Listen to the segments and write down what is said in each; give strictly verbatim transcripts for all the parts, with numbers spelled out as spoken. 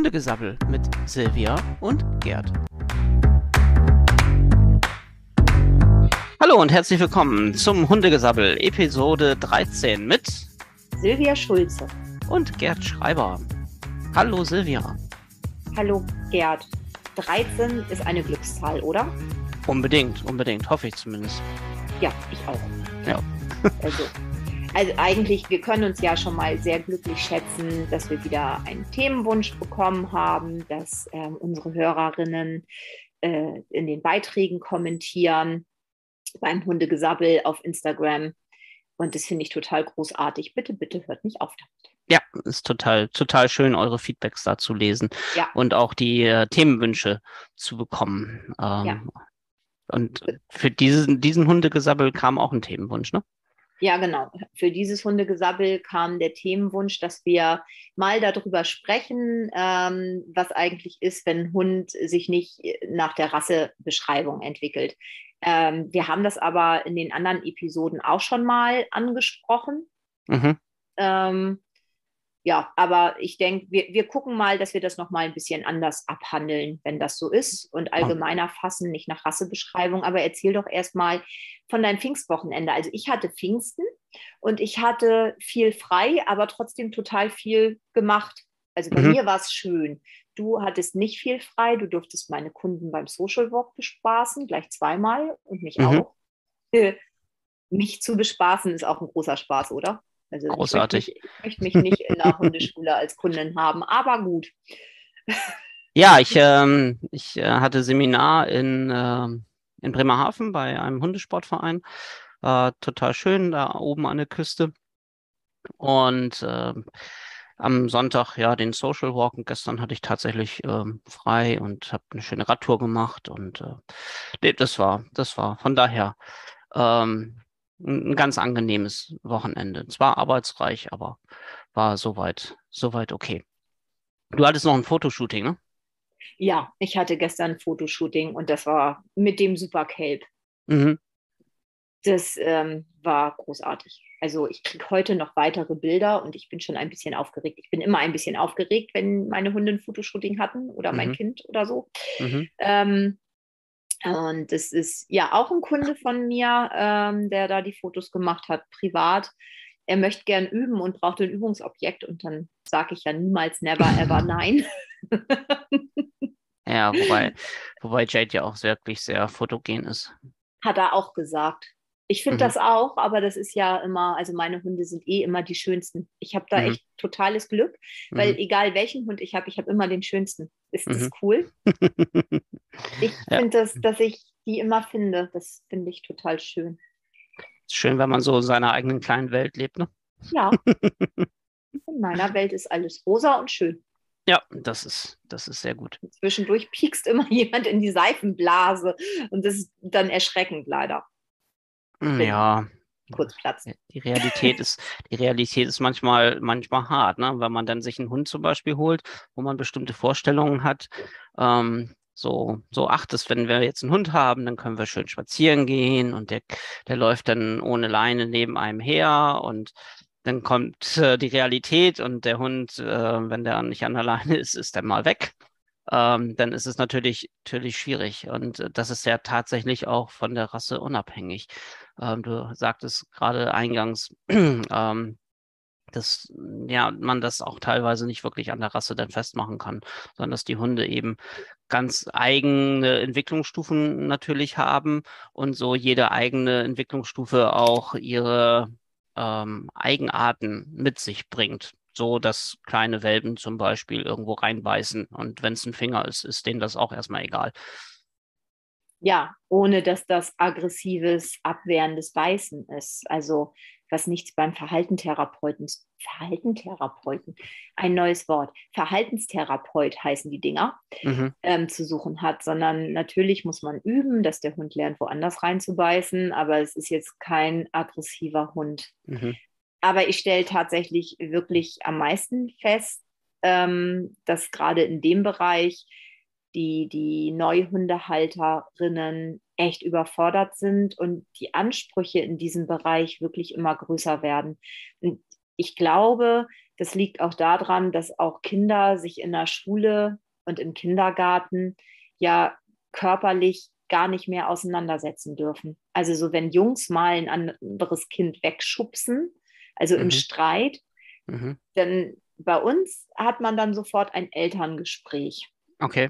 Hundegesabbel mit Silvia und Gerd. Hallo und herzlich willkommen zum Hundegesabbel Episode dreizehn mit Silvia Schulze und Gerd Schreiber. Hallo Silvia. Hallo Gerd. dreizehn ist eine Glückszahl, oder? Unbedingt, unbedingt, hoffe ich zumindest. Ja, ich auch. Ja. Also, also eigentlich, wir können uns ja schon mal sehr glücklich schätzen, dass wir wieder einen Themenwunsch bekommen haben, dass ähm, unsere Hörerinnen äh, in den Beiträgen kommentieren, beim Hundegesabbel auf Instagram. Und das finde ich total großartig. Bitte, bitte hört nicht auf damit. Ja, ist total, total schön, eure Feedbacks da zu lesen Ja. und auch die äh, Themenwünsche zu bekommen. Ähm, Ja. Und für diesen, diesen Hundegesabbel kam auch ein Themenwunsch, ne? Ja, genau. Für dieses Hundegesabbel kam der Themenwunsch, dass wir mal darüber sprechen, ähm, was eigentlich ist, wenn ein Hund sich nicht nach der Rassebeschreibung entwickelt. Ähm, wir haben das aber in den anderen Episoden auch schon mal angesprochen. Mhm. Ähm, ja, aber ich denke, wir, wir gucken mal, dass wir das nochmal ein bisschen anders abhandeln, wenn das so ist und allgemeiner fassen, nicht nach Rassebeschreibung. Aber erzähl doch erstmal von deinem Pfingstwochenende. Also ich hatte Pfingsten und ich hatte viel frei, aber trotzdem total viel gemacht. Also bei Mhm. mir war es schön. Du hattest nicht viel frei, du durftest meine Kunden beim Social Walk bespaßen, gleich zweimal und mich Mhm. auch. Äh, mich zu bespaßen ist auch ein großer Spaß, oder? Also Großartig. Ich möchte, mich, ich möchte mich nicht in der Hundeschule als Kundin haben, aber gut. Ja, ich, ähm, ich äh, hatte Seminar in, ähm, in Bremerhaven bei einem Hundesportverein. War total schön, da oben an der Küste. Und ähm, am Sonntag, ja, den Social Walk. Und gestern hatte ich tatsächlich ähm, frei und habe eine schöne Radtour gemacht. Und äh, nee, das war, das war von daher ähm, ein, ein ganz angenehmes Wochenende. Zwar arbeitsreich, aber war soweit, soweit okay. Du hattest noch ein Fotoshooting, ne? Ja, ich hatte gestern ein Fotoshooting und das war mit dem Supercape. Mhm. Das ähm, war großartig. Also ich kriege heute noch weitere Bilder und ich bin schon ein bisschen aufgeregt. Ich bin immer ein bisschen aufgeregt, wenn meine Hunde ein Fotoshooting hatten oder mein Mhm. Kind oder so. Mhm. Ähm, und das ist ja auch ein Kunde von mir, ähm, der da die Fotos gemacht hat, privat. Er möchte gern üben und braucht ein Übungsobjekt und dann sage ich ja niemals never ever nein. Ja, wobei, wobei Jade ja auch wirklich sehr fotogen ist. Hat er auch gesagt. Ich finde Mhm. das auch, aber das ist ja immer, also meine Hunde sind eh immer die schönsten. Ich habe da Mhm. echt totales Glück, weil Mhm. egal welchen Hund ich habe, ich habe immer den schönsten. Ist das Mhm. cool? Ich Ja, finde das, dass ich die immer finde, das finde ich total schön. ist schön, wenn man so in seiner eigenen kleinen Welt lebt, ne? Ja, in meiner Welt ist alles rosa und schön. Ja, das ist, das ist sehr gut. Zwischendurch piekst immer jemand in die Seifenblase und das ist dann erschreckend leider. Wenn Ja, kurz Platz. die Realität ist, die Realität ist manchmal, manchmal hart, ne? Wenn man dann sich einen Hund zum Beispiel holt, wo man bestimmte Vorstellungen hat, ähm, so, so ach, das, wenn wir jetzt einen Hund haben, dann können wir schön spazieren gehen und der, der läuft dann ohne Leine neben einem her und dann kommt äh, die Realität und der Hund, äh, wenn der nicht an der Leine ist, ist der mal weg. Ähm, dann ist es natürlich, natürlich schwierig. Und äh, das ist ja tatsächlich auch von der Rasse unabhängig. Ähm, du sagtest gerade eingangs, ähm, dass ja, man das auch teilweise nicht wirklich an der Rasse dann festmachen kann, sondern dass die Hunde eben ganz eigene Entwicklungsstufen natürlich haben und so jede eigene Entwicklungsstufe auch ihre ähm, Eigenarten mit sich bringt. So, dass kleine Welpen zum Beispiel irgendwo reinbeißen und wenn es ein Finger ist, ist denen das auch erstmal egal. Ja, ohne dass das aggressives, abwehrendes Beißen ist. Also was nichts beim Verhaltentherapeuten, Verhaltentherapeuten, ein neues Wort, Verhaltenstherapeut heißen die Dinger, Mhm, ähm, zu suchen hat, sondern natürlich muss man üben, dass der Hund lernt, woanders reinzubeißen, aber es ist jetzt kein aggressiver Hund. mhm, Aber ich stelle tatsächlich wirklich am meisten fest, ähm, dass gerade in dem Bereich die, die Neuhundehalterinnen echt überfordert sind und die Ansprüche in diesem Bereich wirklich immer größer werden. Und ich glaube, das liegt auch daran, dass auch Kinder sich in der Schule und im Kindergarten ja körperlich gar nicht mehr auseinandersetzen dürfen. Also so, wenn Jungs mal ein anderes Kind wegschubsen, also im Mhm. Streit, Mhm. dann bei uns hat man dann sofort ein Elterngespräch Okay.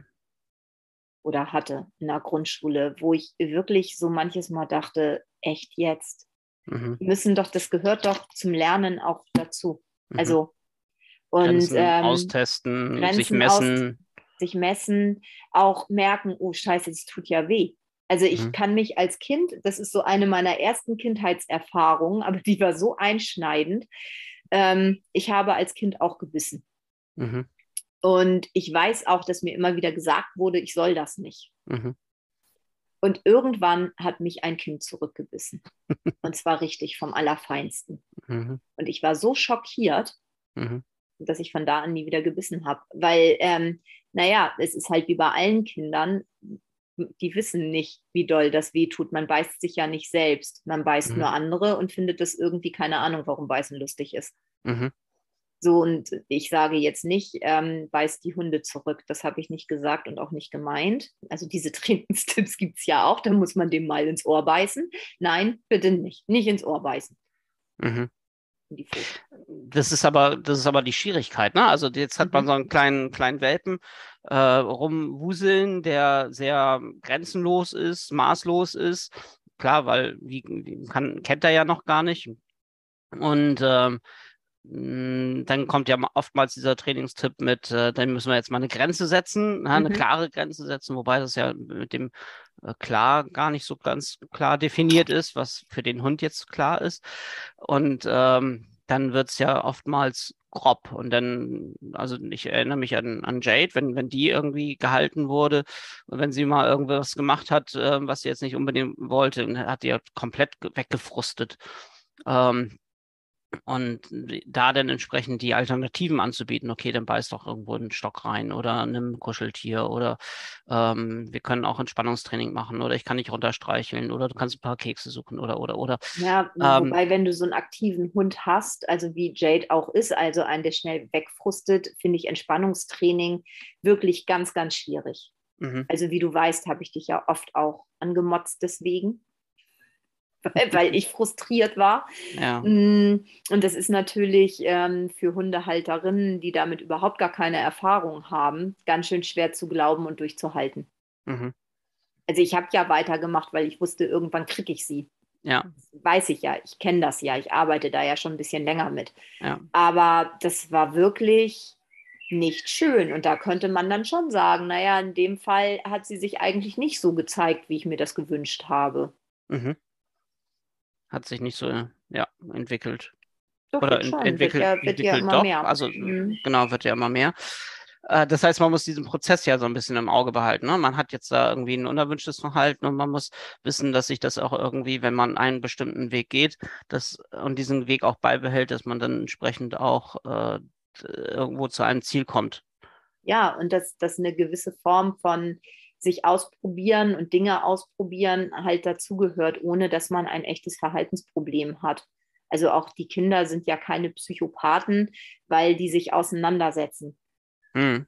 oder hatte in der Grundschule, wo ich wirklich so manches Mal dachte, echt jetzt? Mhm. Die müssen doch, das gehört doch zum Lernen auch dazu. Mhm. Also, und Grenzen ähm, austesten, sich Grenzen aus, messen. sich messen, auch merken, oh Scheiße, das tut ja weh. Also ich Mhm. kann mich als Kind, das ist so eine meiner ersten Kindheitserfahrungen, aber die war so einschneidend. Ähm, ich habe als Kind auch gebissen. Mhm. Und ich weiß auch, dass mir immer wieder gesagt wurde, ich soll das nicht. Mhm. Und irgendwann hat mich ein Kind zurückgebissen. Und zwar richtig vom Allerfeinsten. Mhm. Und ich war so schockiert, Mhm. dass ich von da an nie wieder gebissen habe. Weil, ähm, naja, es ist halt wie bei allen Kindern, die wissen nicht, wie doll das weh tut. Man beißt sich ja nicht selbst. Man beißt Mhm. nur andere und findet das irgendwie, keine Ahnung, warum Beißen lustig ist. Mhm. So, und ich sage jetzt nicht, ähm, beißt die Hunde zurück. Das habe ich nicht gesagt und auch nicht gemeint. Also diese Trainingstipps gibt es ja auch, da muss man dem mal ins Ohr beißen. Nein, bitte nicht. Nicht ins Ohr beißen. Mhm. In die Pfote. Das ist aber, das ist aber die Schwierigkeit, ne? Also jetzt hat man Mhm. so einen kleinen, kleinen Welpen äh, rumwuseln, der sehr grenzenlos ist, maßlos ist. Klar, weil wie, wie kann, kennt er ja noch gar nicht. Und ähm, mh, dann kommt ja ma- oftmals dieser Trainingstipp mit, äh, dann müssen wir jetzt mal eine Grenze setzen, ja, eine Mhm. klare Grenze setzen, wobei das ja mit dem äh, klar gar nicht so ganz klar definiert ist, was für den Hund jetzt klar ist. Und ähm, dann wird es ja oftmals grob. Und dann, also ich erinnere mich an, an Jade, wenn, wenn die irgendwie gehalten wurde und wenn sie mal irgendwas gemacht hat, äh, was sie jetzt nicht unbedingt wollte, und hat die ja komplett ge- weggefrustet. Ähm, und da dann entsprechend die Alternativen anzubieten, okay, dann beiß doch irgendwo einen Stock rein oder nimm ein Kuscheltier oder ähm, wir können auch Entspannungstraining machen oder ich kann dich runterstreicheln oder du kannst ein paar Kekse suchen oder oder oder. Ja, Ähm, wobei, wenn du so einen aktiven Hund hast, also wie Jade auch ist, also einen, der schnell wegfrustet, finde ich Entspannungstraining wirklich ganz, ganz schwierig. mhm, Also wie du weißt, habe ich dich ja oft auch angemotzt deswegen, weil ich frustriert war. ja, Mm, Und das ist natürlich ähm, für Hundehalterinnen, die damit überhaupt gar keine Erfahrung haben, ganz schön schwer zu glauben und durchzuhalten. mhm, Also ich habe ja weitergemacht, weil ich wusste, irgendwann kriege ich sie. ja, Weiß ich ja, ich kenne das ja, ich arbeite da ja schon ein bisschen länger mit. ja, Aber das war wirklich nicht schön. Und da könnte man dann schon sagen, naja, in dem Fall hat sie sich eigentlich nicht so gezeigt, wie ich mir das gewünscht habe. mhm. Hat sich nicht so, ja, entwickelt. Doch, Oder jetzt ent schon, wird entwickelt, ja, wird ja entwickelt immer doch. mehr. Also Mhm. genau, wird ja immer mehr. Äh, das heißt, man muss diesen Prozess ja so ein bisschen im Auge behalten. Ne? Man hat jetzt da irgendwie ein unerwünschtes Verhalten und man muss wissen, dass sich das auch irgendwie, wenn man einen bestimmten Weg geht, das und diesen Weg auch beibehält, dass man dann entsprechend auch äh, irgendwo zu einem Ziel kommt. Ja, und dass, dass eine gewisse Form von sich ausprobieren und Dinge ausprobieren halt dazugehört, ohne dass man ein echtes Verhaltensproblem hat. Also auch die Kinder sind ja keine Psychopathen, weil die sich auseinandersetzen. Hm.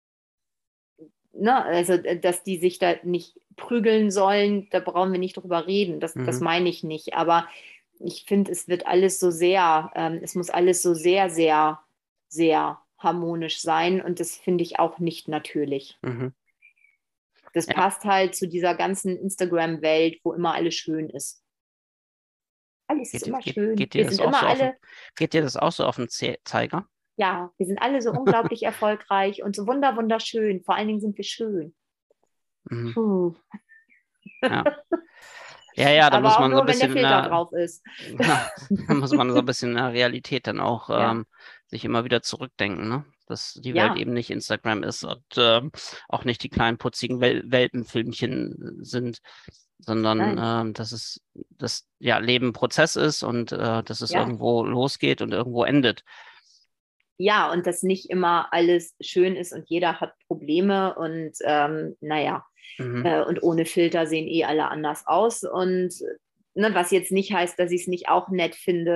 Ne? Also, äh, dass die sich da nicht prügeln sollen, da brauchen wir nicht drüber reden. Das, das Mhm. meine ich nicht. Aber ich finde, es wird alles so sehr, ähm, es muss alles so sehr, sehr, sehr harmonisch sein. Und das finde ich auch nicht natürlich. Mhm. Das Ja. passt halt zu dieser ganzen Instagram-Welt, wo immer alles schön ist. Alles ist Geht, immer geht, schön. geht dir Wir das sind auch immer so auf den, alle, geht dir das auch so auf den Ze Zeiger? ja, wir sind alle so unglaublich erfolgreich und so wunder, wunderschön. Vor allen Dingen sind wir schön. Mhm. Puh. Ja. Ja, ja, da muss Aber auch man so ein nur, wenn der bisschen in Filter der, drauf ist. ja, da muss man so ein bisschen in der Realität dann auch Ja, ähm, sich immer wieder zurückdenken, ne? Dass die Welt ja, eben nicht Instagram ist und ähm, auch nicht die kleinen putzigen Wel Welpenfilmchen sind, sondern nein, ähm, dass es das ja Leben ein Prozess ist und äh, dass es ja. irgendwo losgeht und irgendwo endet. Ja, und dass nicht immer alles schön ist und jeder hat Probleme und ähm, naja, Mhm. äh, und ohne Filter sehen eh alle anders aus. Und ne, was jetzt nicht heißt, dass ich es nicht auch nett finde,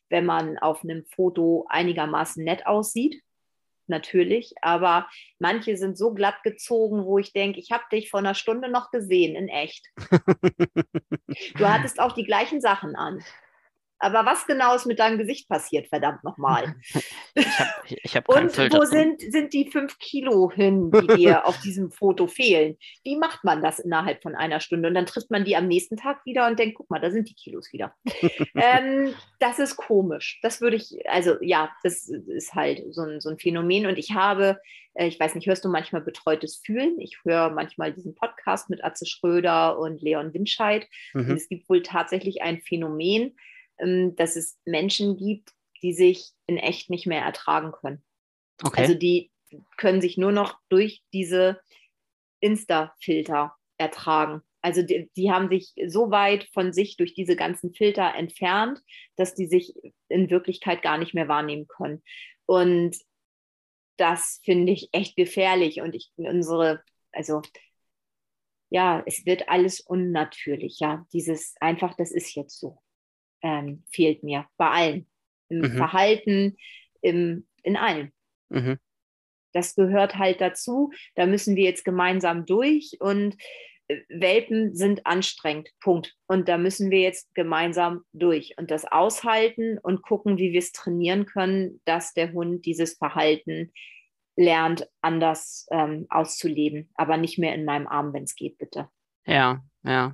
wenn man auf einem Foto einigermaßen nett aussieht, natürlich, aber manche sind so glatt gezogen, wo ich denke, ich habe dich vor einer Stunde noch gesehen, in echt. Du hattest auch die gleichen Sachen an. Aber was genau ist mit deinem Gesicht passiert, verdammt nochmal? Ich habe ich hab keinen Und Filter wo drin. sind, sind die fünf Kilo hin, die dir auf diesem Foto fehlen? Wie macht man das innerhalb von einer Stunde? Und dann trifft man die am nächsten Tag wieder und denkt, guck mal, da sind die Kilos wieder. ähm, das ist komisch. Das würde ich, also ja, das ist halt so ein, so ein Phänomen. Und ich habe, äh, ich weiß nicht, hörst du manchmal betreutes Fühlen? Ich höre manchmal diesen Podcast mit Atze Schröder und Leon Winscheid. Und Mhm. es gibt wohl tatsächlich ein Phänomen, ähm, dass es Menschen gibt, die sich in echt nicht mehr ertragen können. Okay. Also die können sich nur noch durch diese Insta-Filter ertragen. Also die, die haben sich so weit von sich durch diese ganzen Filter entfernt, dass die sich in Wirklichkeit gar nicht mehr wahrnehmen können. Und das finde ich echt gefährlich. Und ich unsere, also ja, es wird alles unnatürlich. Ja, dieses einfach, das ist jetzt so, ähm, fehlt mir bei allen. Im Mhm. Verhalten, im, in allem. Mhm. Das gehört halt dazu. Da müssen wir jetzt gemeinsam durch und äh, Welpen sind anstrengend. Punkt. Und da müssen wir jetzt gemeinsam durch und das aushalten und gucken, wie wir es trainieren können, dass der Hund dieses Verhalten lernt, anders ähm, auszuleben. Aber nicht mehr in meinem Arm, wenn es geht, bitte. Ja, ja.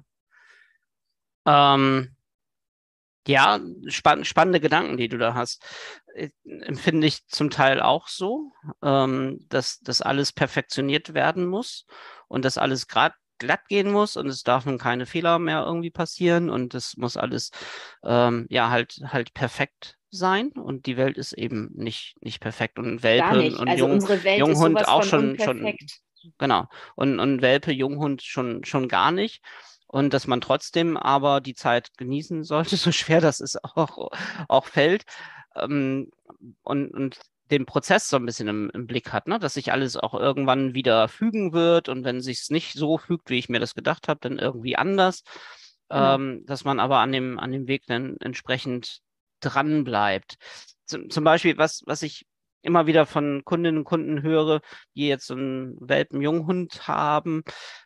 Ähm, ja, spann spannende Gedanken, die du da hast. Äh, Empfinde ich zum Teil auch so, ähm, dass das alles perfektioniert werden muss und dass alles grad glatt gehen muss und es darf nun keine Fehler mehr irgendwie passieren und es muss alles ähm, ja halt halt perfekt sein und die Welt ist eben nicht nicht perfekt und Gar Welpe nicht. und Also Jung unsere Welt ist Junghund sowas auch von schon schon unperfekt. genau und und Welpe Junghund schon schon gar nicht. Und dass man trotzdem aber die Zeit genießen sollte, so schwer das ist auch, auch fällt. Ähm, und, und den Prozess so ein bisschen im, im Blick hat, ne? Dass sich alles auch irgendwann wieder fügen wird und wenn sich es nicht so fügt, wie ich mir das gedacht habe, dann irgendwie anders. Genau. Ähm, dass man aber an dem, an dem Weg dann entsprechend dran bleibt. Zum, zum Beispiel, was, was ich immer wieder von Kundinnen und Kunden höre, die jetzt so einen Welpen-Junghund haben,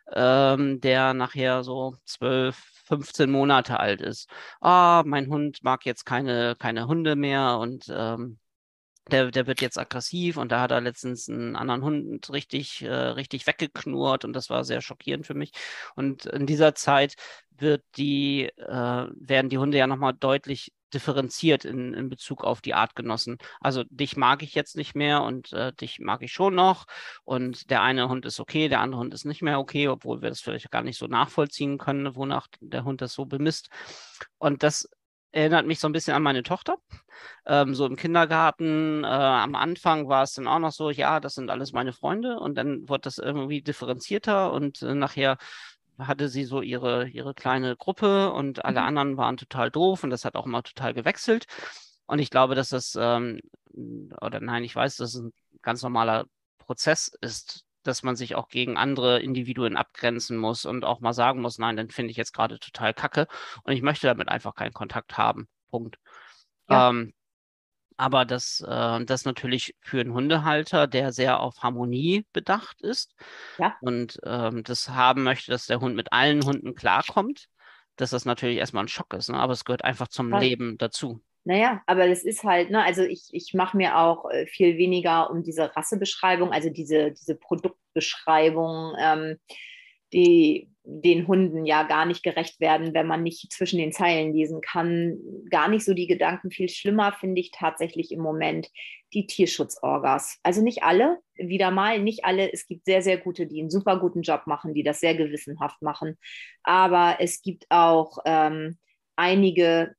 ähm, der nachher so zwölf, fünfzehn Monate alt ist. Ah, mein Hund mag jetzt keine, keine Hunde mehr und ähm, der, der wird jetzt aggressiv und da hat er letztens einen anderen Hund richtig, äh, richtig weggeknurrt und das war sehr schockierend für mich. Und in dieser Zeit wird die, äh, werden die Hunde ja nochmal deutlich differenziert in, in Bezug auf die Artgenossen. Also dich mag ich jetzt nicht mehr und äh, dich mag ich schon noch. Und der eine Hund ist okay, der andere Hund ist nicht mehr okay, obwohl wir das vielleicht gar nicht so nachvollziehen können, wonach der Hund das so bemisst. Und das erinnert mich so ein bisschen an meine Tochter ähm, so im Kindergarten. Äh, am Anfang war es dann auch noch so, ja, das sind alles meine Freunde und dann wurde das irgendwie differenzierter und äh, nachher hatte sie so ihre, ihre kleine Gruppe und alle Mhm. anderen waren total doof und das hat auch immer total gewechselt. Und ich glaube, dass das, ähm, oder nein, ich weiß, dass es ein ganz normaler Prozess ist, dass man sich auch gegen andere Individuen abgrenzen muss und auch mal sagen muss, nein, dann finde ich jetzt gerade total kacke und ich möchte damit einfach keinen Kontakt haben. Punkt. Ja, Ähm, aber das, äh, das natürlich für einen Hundehalter, der sehr auf Harmonie bedacht ist ja. und ähm, das haben möchte, dass der Hund mit allen Hunden klarkommt, dass das natürlich erstmal ein Schock ist, ne? Aber es gehört einfach zum Voll. Leben dazu. Naja, aber das ist halt, ne, also ich, ich mache mir auch äh, viel weniger um diese Rassebeschreibung, also diese, diese Produktbeschreibung, ähm, die den Hunden ja gar nicht gerecht werden, wenn man nicht zwischen den Zeilen lesen kann. Gar nicht so die Gedanken. Viel schlimmer finde ich tatsächlich im Moment die Tierschutzorgas. Also nicht alle, wieder mal, nicht alle. Es gibt sehr, sehr gute, die einen super guten Job machen, die das sehr gewissenhaft machen. Aber es gibt auch ähm, einige,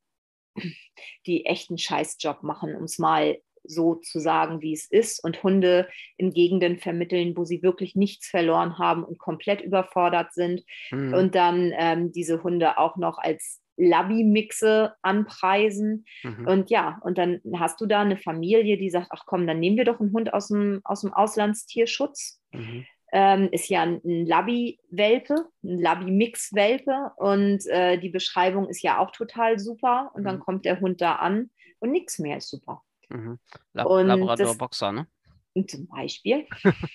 die echt einen Scheißjob machen, um es mal so zu sagen, wie es ist, und Hunde in Gegenden vermitteln, wo sie wirklich nichts verloren haben und komplett überfordert sind. Mhm. Und dann ähm, diese Hunde auch noch als Labby-Mixe anpreisen. Mhm. Und ja, und dann hast du da eine Familie, die sagt, ach komm, dann nehmen wir doch einen Hund aus dem, aus dem Auslandstierschutz. Mhm. Ähm, ist ja ein, ein Labby-Welpe, ein Labby-Mix-Welpe und äh, die Beschreibung ist ja auch total super und dann Mhm. kommt der Hund da an und nichts mehr ist super. Mhm. Lab Und das Labrador-Boxer, ne? zum Beispiel.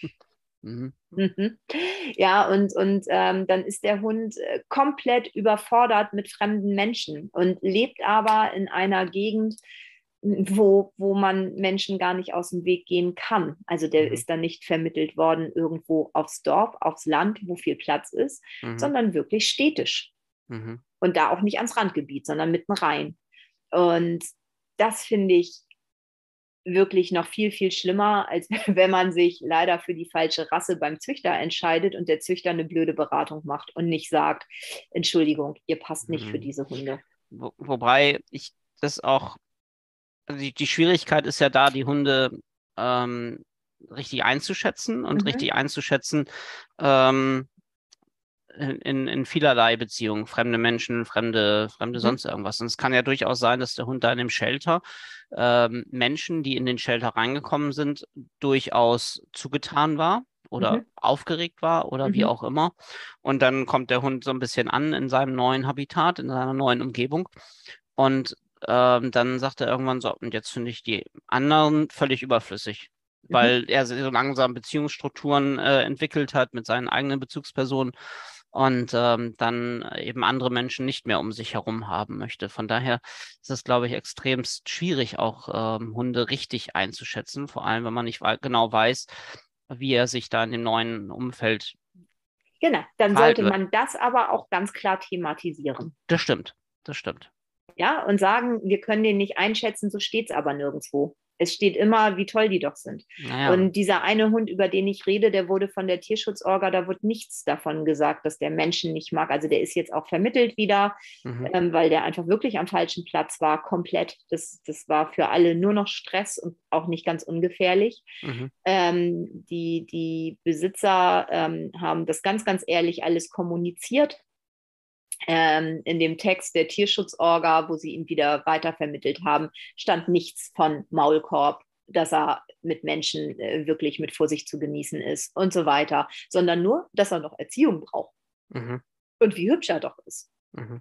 Mhm. Mhm. Ja, und, und ähm, dann ist der Hund äh, komplett überfordert mit fremden Menschen und lebt aber in einer Gegend, wo, wo man Menschen gar nicht aus dem Weg gehen kann. Also der Mhm. ist dann nicht vermittelt worden irgendwo aufs Dorf, aufs Land, wo viel Platz ist, Mhm. sondern wirklich städtisch. Mhm. Und da auch nicht ans Randgebiet, sondern mitten rein. Und das finde ich wirklich noch viel, viel schlimmer, als wenn man sich leider für die falsche Rasse beim Züchter entscheidet und der Züchter eine blöde Beratung macht und nicht sagt, Entschuldigung, ihr passt nicht für Mhm. diese Hunde. Wo, wobei ich das auch, also die, die Schwierigkeit ist ja da, die Hunde ähm, richtig einzuschätzen und Mhm. richtig einzuschätzen, ähm, in, in, in vielerlei Beziehungen, fremde Menschen, fremde, fremde Mhm. sonst irgendwas. Und es kann ja durchaus sein, dass der Hund da in dem Shelter ähm, Menschen, die in den Shelter reingekommen sind, durchaus zugetan war oder Mhm. aufgeregt war oder wie Mhm. auch immer. Und dann kommt der Hund so ein bisschen an in seinem neuen Habitat, in seiner neuen Umgebung. Und ähm, dann sagt er irgendwann so, und jetzt finde ich die anderen völlig überflüssig, Mhm. weil er so langsam Beziehungsstrukturen äh, entwickelt hat mit seinen eigenen Bezugspersonen und ähm, dann eben andere Menschen nicht mehr um sich herum haben möchte. Von daher ist es, glaube ich, extremst schwierig, auch ähm, Hunde richtig einzuschätzen, vor allem wenn man nicht wei- genau weiß, wie er sich da in dem neuen Umfeld Genau, dann sollte verhalten wird. man das aber auch ganz klar thematisieren. Das stimmt, das stimmt. Ja, und sagen, wir können den nicht einschätzen, so steht es aber nirgendwo. Es steht immer, wie toll die doch sind. Naja, Und dieser eine Hund, über den ich rede, der wurde von der Tierschutzorga, da wird nichts davon gesagt, dass der Menschen nicht mag. Also der ist jetzt auch vermittelt wieder, mhm, ähm, weil der einfach wirklich am falschen Platz war, komplett. Das, das war für alle nur noch Stress und auch nicht ganz ungefährlich. mhm, Ähm, die, die Besitzer ähm, haben das ganz, ganz ehrlich alles kommuniziert ähm, in dem Text der Tierschutzorga, wo sie ihn wieder weitervermittelt haben, stand nichts von Maulkorb, dass er mit Menschen äh, wirklich mit Vorsicht zu genießen ist und so weiter, sondern nur, dass er noch Erziehung braucht mhm, und wie hübsch er doch ist. mhm,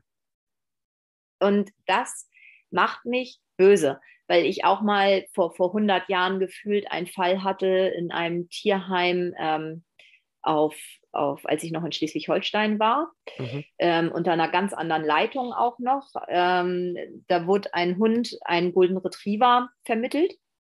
Und das macht mich böse, weil ich auch mal vor, vor hundert Jahren gefühlt einen Fall hatte in einem Tierheim ähm, auf, auf, als ich noch in Schleswig-Holstein war, mhm, ähm, unter einer ganz anderen Leitung auch noch. Ähm, da wurde ein Hund, ein Golden Retriever, vermittelt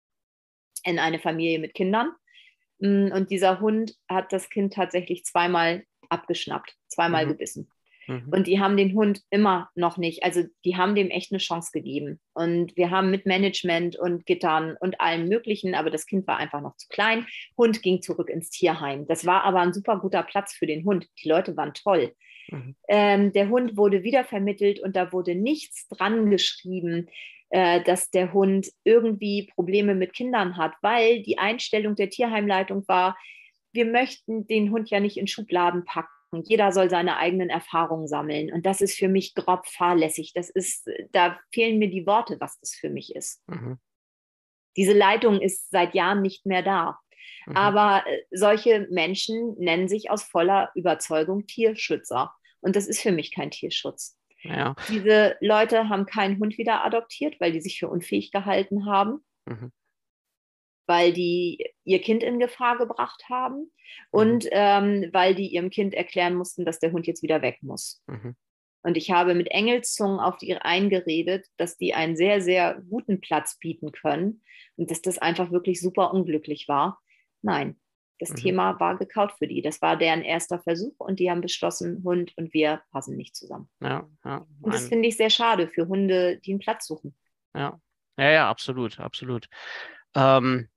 in eine Familie mit Kindern. Und dieser Hund hat das Kind tatsächlich zweimal abgeschnappt, zweimal mhm, gebissen. mhm, Und die haben den Hund immer noch nicht, also die haben dem echt eine Chance gegeben. Und wir haben mit Management und Gittern und allem Möglichen, aber das Kind war einfach noch zu klein. Hund ging zurück ins Tierheim. Das war aber ein super guter Platz für den Hund. Die Leute waren toll. mhm, Ähm, der Hund wurde wieder vermittelt und da wurde nichts dran geschrieben, äh, dass der Hund irgendwie Probleme mit Kindern hat, weil die Einstellung der Tierheimleitung war, wir möchten den Hund ja nicht in Schubladen packen. Jeder soll seine eigenen Erfahrungen sammeln. Und das ist für mich grob fahrlässig. Das ist, da fehlen mir die Worte, was das für mich ist. mhm, Diese Leitung ist seit Jahren nicht mehr da. mhm. Aber äh, solche Menschen nennen sich aus voller Überzeugung Tierschützer. Und das ist für mich kein Tierschutz. Ja, Diese Leute haben keinen Hund wieder adoptiert, weil die sich für unfähig gehalten haben, mhm, weil die ihr Kind in Gefahr gebracht haben mhm, und ähm, weil die ihrem Kind erklären mussten, dass der Hund jetzt wieder weg muss. mhm, Und ich habe mit Engelszungen auf die eingeredet, dass die einen sehr, sehr guten Platz bieten können und dass das einfach wirklich super unglücklich war. Nein, das mhm. Thema war gekaut für die. Das war deren erster Versuch und die haben beschlossen, Hund und wir passen nicht zusammen. Ja, ja, Und das ein, finde ich sehr schade für Hunde, die einen Platz suchen. ja, ja, ja, absolut, absolut. Ähm,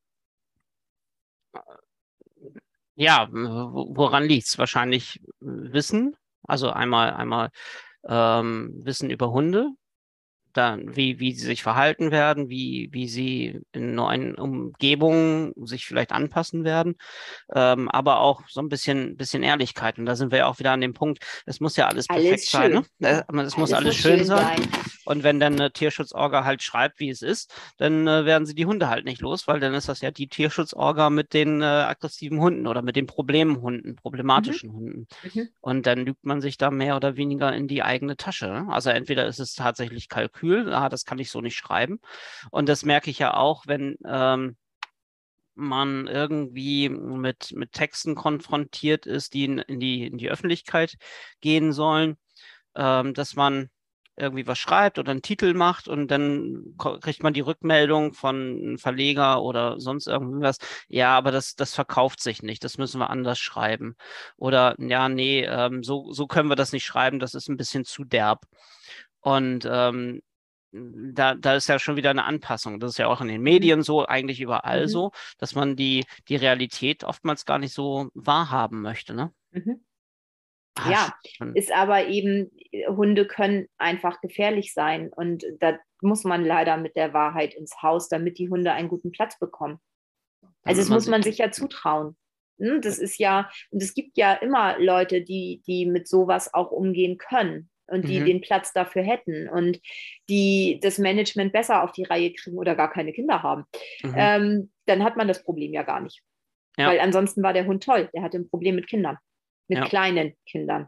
ja, wo- woran liegt's? Wahrscheinlich Wissen. Also einmal, einmal ähm, Wissen über Hunde, dann wie, wie sie sich verhalten werden, wie, wie sie in neuen Umgebungen sich vielleicht anpassen werden, ähm, aber auch so ein bisschen, bisschen Ehrlichkeit. Und da sind wir ja auch wieder an dem Punkt, es muss ja alles perfekt Alles sein, ne? schön. Äh, Ja, Es muss alles alles muss schön schön sein. sein. Und wenn dann eine Tierschutzorga halt schreibt, wie es ist, dann äh, werden sie die Hunde halt nicht los, weil dann ist das ja die Tierschutzorga mit den äh, aggressiven Hunden oder mit den Problemhunden, Mhm. problematischen Hunden. Mhm. Und dann lügt man sich da mehr oder weniger in die eigene Tasche. Ne? Also entweder ist es tatsächlich Kalkül, Gefühl, ah, das kann ich so nicht schreiben. Und das merke ich ja auch, wenn ähm, man irgendwie mit, mit Texten konfrontiert ist, die in, in die, in die Öffentlichkeit gehen sollen, ähm, dass man irgendwie was schreibt oder einen Titel macht und dann ko- kriegt man die Rückmeldung von einem Verleger oder sonst irgendwas. Ja, aber das, das verkauft sich nicht. Das müssen wir anders schreiben. Oder ja, nee, ähm, so, so können wir das nicht schreiben. Das ist ein bisschen zu derb. Und ähm, da, da ist ja schon wieder eine Anpassung. Das ist ja auch in den Mhm. Medien so, eigentlich überall Mhm. so, dass man die, die Realität oftmals gar nicht so wahrhaben möchte, ne? Mhm. Ah, Ja, schon. ist aber eben, Hunde können einfach gefährlich sein. Und da muss man leider mit der Wahrheit ins Haus, damit die Hunde einen guten Platz bekommen. Also Damit es man muss sich. man sich ja zutrauen. Hm, Das ist ja, und es gibt ja immer Leute, die, die mit sowas auch umgehen können und die Mhm, den Platz dafür hätten und die das Management besser auf die Reihe kriegen oder gar keine Kinder haben. mhm. Ähm, dann hat man das Problem ja gar nicht. Ja, Weil ansonsten war der Hund toll. Der hatte ein Problem mit Kindern, mit ja, kleinen Kindern.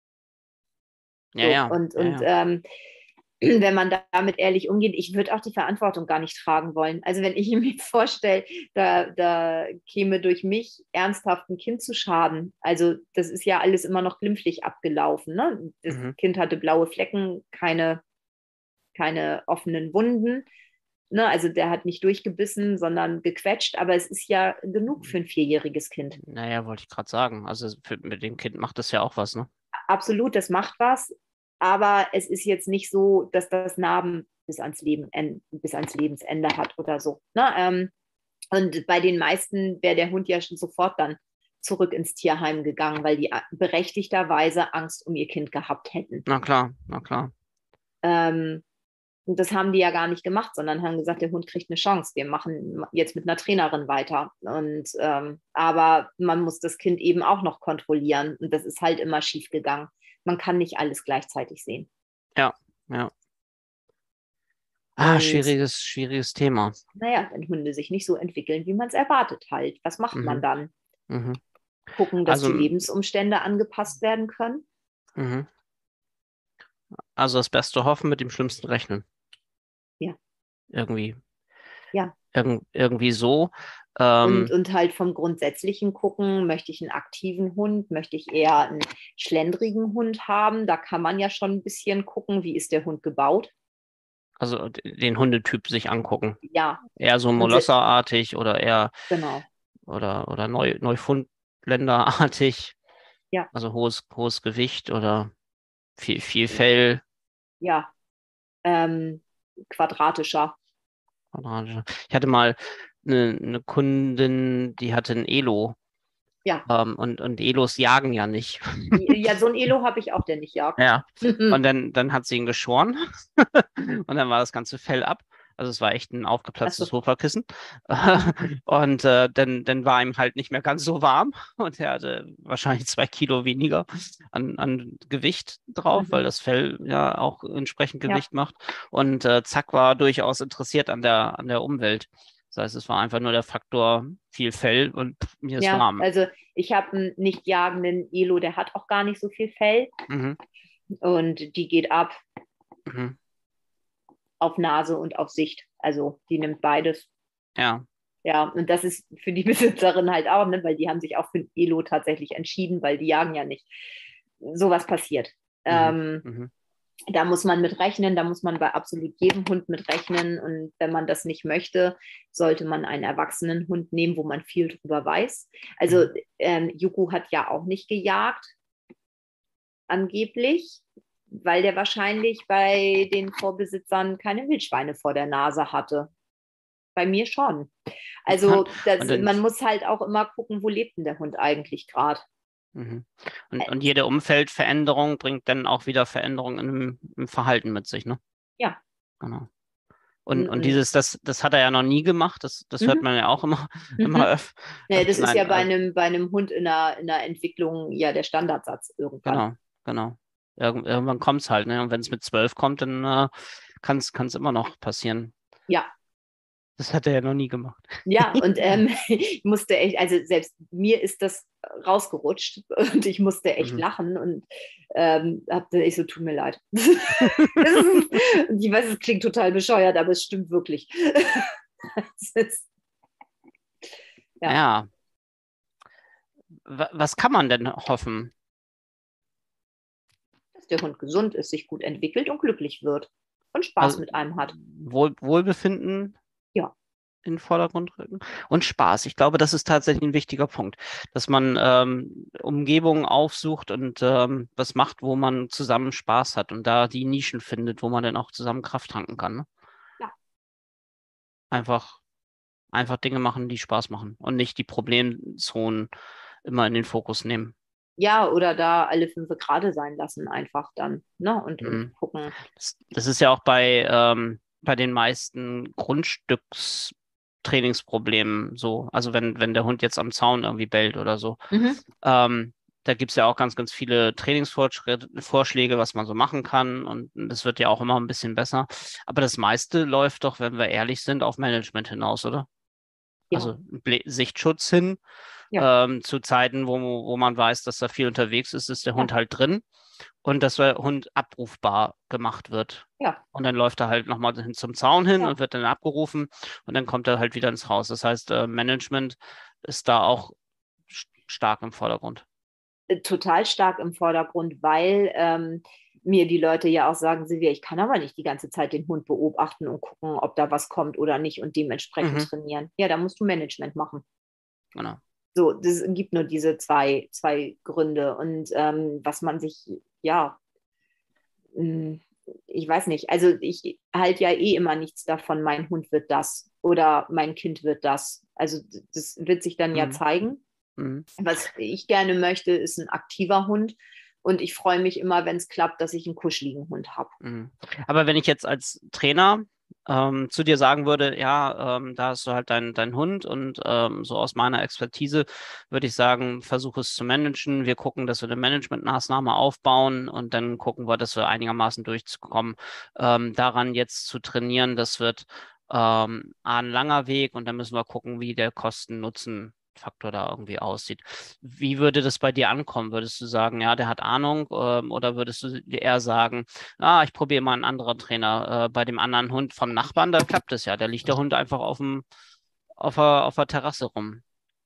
ja, So, ja, und, ja, und ja. ähm, wenn man damit ehrlich umgeht, ich würde auch die Verantwortung gar nicht tragen wollen. Also wenn ich mir vorstelle, da, da käme durch mich ernsthaft ein Kind zu Schaden. Also das ist ja alles immer noch glimpflich abgelaufen. Ne? Das Mhm. Kind hatte blaue Flecken, keine, keine offenen Wunden. Ne? Also der hat nicht durchgebissen, sondern gequetscht. Aber es ist ja genug für ein vierjähriges Kind. Naja, wollte ich gerade sagen. Also für, mit dem Kind macht das ja auch was, ne? Absolut, das macht was. Aber es ist jetzt nicht so, dass das Narben bis ans Leben, bis ans Lebensende hat oder so. Ne? Ähm, und bei den meisten wäre der Hund ja schon sofort dann zurück ins Tierheim gegangen, weil die berechtigterweise Angst um ihr Kind gehabt hätten. Na klar, na klar. Ähm, und das haben die ja gar nicht gemacht, sondern haben gesagt, der Hund kriegt eine Chance. Wir machen jetzt mit einer Trainerin weiter. Und ähm, aber man muss das Kind eben auch noch kontrollieren. Und das ist halt immer schief gegangen. Man kann nicht alles gleichzeitig sehen. Ja, ja. Ah, Und schwieriges, schwieriges Thema. naja, wenn Hunde sich nicht so entwickeln, wie man es erwartet halt, was macht man Mhm, dann? mhm. Gucken, dass Also, die Lebensumstände angepasst werden können? mhm. Also das Beste hoffen, mit dem Schlimmsten rechnen. Ja, Irgendwie, ja. irgend, irgendwie so. Und, Ähm, und halt vom Grundsätzlichen gucken, möchte ich einen aktiven Hund, möchte ich eher einen schlendrigen Hund haben? Da kann man ja schon ein bisschen gucken, wie ist der Hund gebaut. also d- den Hundetyp sich angucken. Ja, Eher so und se- Molosserartig oder eher genau, oder oder Neu, Neufundländerartig. ja, Also hohes, hohes Gewicht oder viel, viel Fell. ja, ähm, quadratischer. Quadratische. Ich hatte mal eine, eine Kundin, die hatte ein Elo. Ja, Ähm, und, und Elos jagen ja nicht. ja, so ein Elo habe ich auch, der nicht jagt. Ja. Und dann, dann hat sie ihn geschoren und dann war das ganze Fell ab. Also es war echt ein aufgeplatztes Achso. Sofakissen. Mhm. Und äh, dann, dann war ihm halt nicht mehr ganz so warm und er hatte wahrscheinlich zwei Kilo weniger an, an Gewicht drauf, weil Mhm. das Fell ja auch entsprechend Ja. Gewicht macht. Und äh, Zack war durchaus interessiert an der, an der Umwelt. Das heißt, es war einfach nur der Faktor viel Fell und pff, mir ist Ja, warm. also ich habe einen nicht jagenden Elo, der hat auch gar nicht so viel Fell Mhm, und die geht ab mhm. auf Nase und auf Sicht. Also die nimmt beides. Ja. Ja, und das ist für die Besitzerin halt auch, ne, weil die haben sich auch für ein Elo tatsächlich entschieden, weil die jagen ja nicht. Sowas passiert. Mhm, Ähm, mhm, da muss man mit rechnen, da muss man bei absolut jedem Hund mit rechnen. Und wenn man das nicht möchte, sollte man einen erwachsenen Hund nehmen, wo man viel drüber weiß. Also mhm. ähm, Yuku hat ja auch nicht gejagt, angeblich, weil der wahrscheinlich bei den Vorbesitzern keine Wildschweine vor der Nase hatte. Bei mir schon. Und, Also und das, dann man muss halt auch immer gucken, wo lebt denn der Hund eigentlich gerade. Mhm. Und, und jede Umfeldveränderung bringt dann auch wieder Veränderungen im, im Verhalten mit sich, ne? Ja. Genau. Und, Und, und und, dieses, das, das hat er ja noch nie gemacht, das, das hört mhm, man ja auch immer, immer mhm. öf Naja, das öfter. ist ja Nein, bei also, einem, bei einem Hund in der, in der Entwicklung ja der Standardsatz irgendwann. genau, genau. Irgend, irgendwann kommt es halt, ne? Und wenn es mit zwölf kommt, dann äh, kann es immer noch passieren. Ja, Das hat er ja noch nie gemacht. Ja, und ähm, ich musste echt, also selbst mir ist das rausgerutscht und ich musste echt Mhm. lachen und ähm, hab dann ich so, tut mir leid. Und ich weiß, es klingt total bescheuert, aber es stimmt wirklich. Es ist, ja, Ja, wa- was kann man denn hoffen? dass der Hund gesund ist, sich gut entwickelt und glücklich wird und Spaß Also mit einem hat. Wohl, Wohlbefinden Ja, in den Vordergrund rücken und Spaß. Ich glaube, das ist tatsächlich ein wichtiger Punkt, dass man ähm, Umgebungen aufsucht und ähm, was macht, wo man zusammen Spaß hat und da die Nischen findet, wo man dann auch zusammen Kraft tanken kann. Ne? ja, Einfach, einfach Dinge machen, die Spaß machen und nicht die Problemzonen immer in den Fokus nehmen. ja, oder da alle fünf gerade sein lassen, einfach dann, ne? Und, und Mhm. gucken. Das, das ist ja auch bei, ähm, bei den meisten Grundstückstrainingsproblemen so. Also wenn, wenn der Hund jetzt am Zaun irgendwie bellt oder so. Mhm. Ähm, da gibt es ja auch ganz, ganz viele Trainingsvorschläge, was man so machen kann. Und das wird ja auch immer ein bisschen besser. Aber das meiste läuft doch, wenn wir ehrlich sind, auf Management hinaus, oder? Ja, Also Ble Sichtschutz hin. ja, Ähm, zu Zeiten, wo, wo man weiß, dass da viel unterwegs ist, ist der Hund ja, halt drin und dass der Hund abrufbar gemacht wird. ja, Und dann läuft er halt nochmal hin zum Zaun hin ja. und wird dann abgerufen und dann kommt er halt wieder ins Haus. Das heißt, äh, Management ist da auch st- stark im Vordergrund. Total stark im Vordergrund, weil ähm, mir die Leute ja auch sagen, Silvia, ich kann aber nicht die ganze Zeit den Hund beobachten und gucken, ob da was kommt oder nicht und dementsprechend Mhm, trainieren. Ja, da musst du Management machen. genau. So, das gibt nur diese zwei, zwei Gründe. Und ähm, was man sich, ja, mh, ich weiß nicht, also ich halte ja eh immer nichts davon, mein Hund wird das oder mein Kind wird das. Also das wird sich dann ja Mhm, zeigen. mhm, Was ich gerne möchte, ist ein aktiver Hund. Und ich freue mich immer, wenn es klappt, dass ich einen kuscheligen Hund habe. mhm. Aber wenn ich jetzt als Trainer ähm, zu dir sagen würde, ja, ähm, da hast du halt deinen dein Hund und ähm, so aus meiner Expertise würde ich sagen, versuche es zu managen. Wir gucken, dass wir eine Managementmaßnahme aufbauen und dann gucken wir, dass wir einigermaßen durchkommen. Ähm, daran jetzt zu trainieren, das wird ähm, ein langer Weg und dann müssen wir gucken, wie der Kosten-Nutzen Faktor da irgendwie aussieht. Wie würde das bei dir ankommen? Würdest du sagen, ja, der hat Ahnung, ähm, oder würdest du eher sagen, ah, ich probiere mal einen anderen Trainer. Äh, bei dem anderen Hund vom Nachbarn, da klappt es ja. Da liegt der Hund einfach auf dem, auf der, auf der Terrasse rum.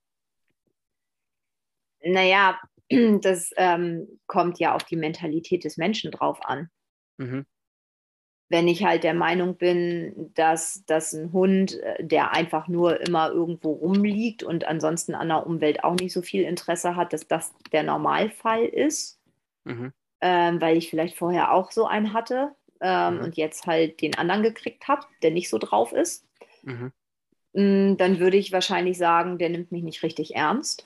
Naja, das ähm, kommt ja auf die Mentalität des Menschen drauf an. Mhm, Wenn ich halt der Meinung bin, dass, dass ein Hund, äh, der einfach nur immer irgendwo rumliegt und ansonsten an der Umwelt auch nicht so viel Interesse hat, dass das der Normalfall ist, mhm, ähm, weil ich vielleicht vorher auch so einen hatte ähm, mhm, und jetzt halt den anderen gekriegt habe, der nicht so drauf ist, mhm, mh, dann würde ich wahrscheinlich sagen, der nimmt mich nicht richtig ernst.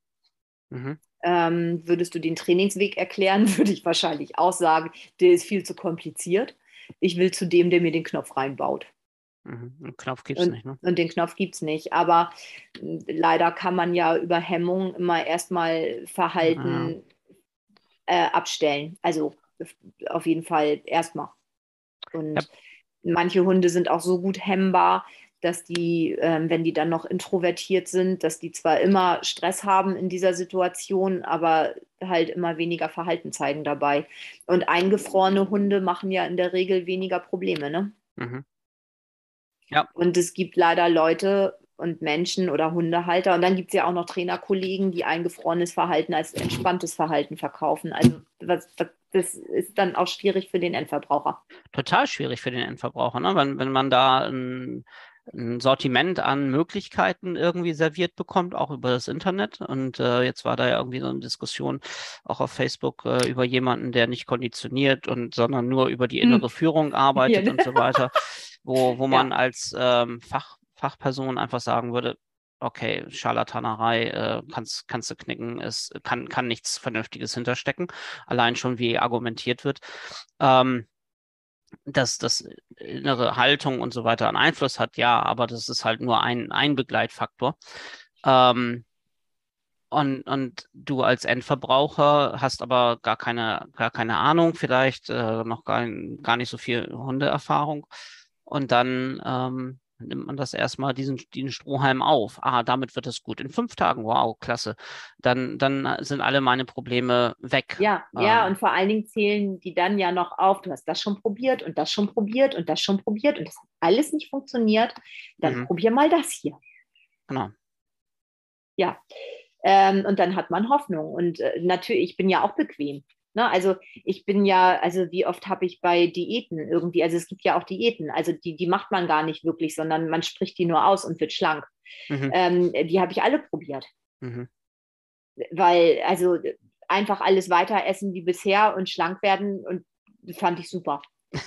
mhm, Ähm, würdest du den Trainingsweg erklären, würde ich wahrscheinlich auch sagen, der ist viel zu kompliziert. Ich will zu dem, der mir den Knopf reinbaut. mhm. Einen Knopf gibt's Und, nicht, ne? und den Knopf gibt es nicht. Aber mh, leider kann man ja über Hemmung immer erstmal Ja, Verhalten äh, abstellen. Also auf jeden Fall erstmal. ja, Und manche Hunde sind auch so gut hemmbar, dass die, ähm, wenn die dann noch introvertiert sind, dass die zwar immer Stress haben in dieser Situation, aber halt immer weniger Verhalten zeigen dabei. Und eingefrorene Hunde machen ja in der Regel weniger Probleme, ne? mhm. Ja, Und es gibt leider Leute und Menschen oder Hundehalter. Und dann gibt es ja auch noch Trainerkollegen, die eingefrorenes Verhalten als entspanntes Verhalten verkaufen. Also was, was, das ist dann auch schwierig für den Endverbraucher. total schwierig für den Endverbraucher, ne? Wenn, wenn man da ein, ein Sortiment an Möglichkeiten irgendwie serviert bekommt, auch über das Internet. Und äh, jetzt war da ja irgendwie so eine Diskussion auch auf Facebook äh, über jemanden, der nicht konditioniert und sondern nur über die Hm. innere Führung Ja, arbeitet ne? und so weiter, wo, wo Ja. man als ähm, Fach, Fachperson einfach sagen würde, okay, Scharlatanerei, äh, kannst, kannst du knicken, es kann, kann nichts Vernünftiges hinterstecken, allein schon wie argumentiert wird. Ähm, dass das innere Haltung und so weiter einen Einfluss hat, ja, aber das ist halt nur ein, ein Begleitfaktor. Ähm, und, und du als Endverbraucher hast aber gar keine, gar keine Ahnung, vielleicht äh, noch gar, gar nicht so viel Hundeerfahrung. Und dann ähm, nimmt man das erstmal, diesen, diesen Strohhalm auf. Ah, damit wird es gut. In fünf Tagen, wow, klasse. Dann, dann sind alle meine Probleme weg. Ja, ja, Ähm, und vor allen Dingen zählen die dann ja noch auf, du hast das schon probiert und das schon probiert und das schon probiert und das hat alles nicht funktioniert. Dann mhm, probier mal das hier. genau. Ja, ähm, und dann hat man Hoffnung. Und äh, natürlich, ich bin ja auch bequem. Ne? Also ich bin ja, also wie oft habe ich bei Diäten irgendwie, also es gibt ja auch Diäten, also die, die macht man gar nicht wirklich, sondern man spricht die nur aus und wird schlank. Mhm, Ähm, die habe ich alle probiert, mhm. weil also einfach alles weiter essen wie bisher und schlank werden und fand ich super.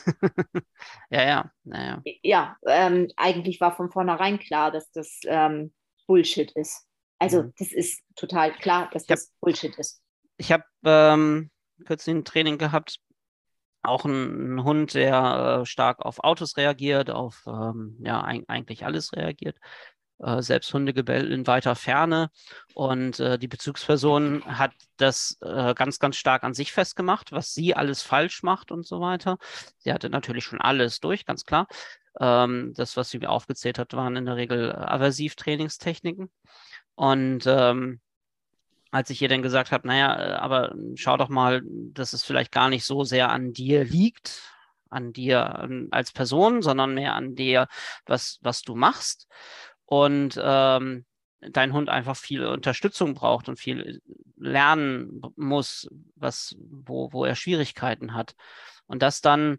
Ja, ja, naja. Ja, ähm, eigentlich war von vornherein klar, dass das ähm, Bullshit ist. Also Mhm. das ist total klar, dass Ich habe das Bullshit ist. ich hab, ähm, kürzlich ein Training gehabt, auch ein, ein Hund, der äh, stark auf Autos reagiert, auf ähm, ja, eig eigentlich alles reagiert. Äh, selbst Hundegebell in weiter Ferne. Und äh, die Bezugsperson hat das äh, ganz, ganz stark an sich festgemacht, was sie alles falsch macht und so weiter. Sie hatte natürlich schon alles durch, ganz klar. Ähm, das, was sie mir aufgezählt hat, waren in der Regel äh, Aversiv-Trainingstechniken. Und ähm, als ich ihr dann gesagt habe, naja, äh, aber schau doch mal, dass es vielleicht gar nicht so sehr an dir liegt, an dir ähm, als Person, sondern mehr an dir, was, was du machst. Und ähm, dein Hund einfach viel Unterstützung braucht und viel lernen muss, was, wo, wo er Schwierigkeiten hat. Und das dann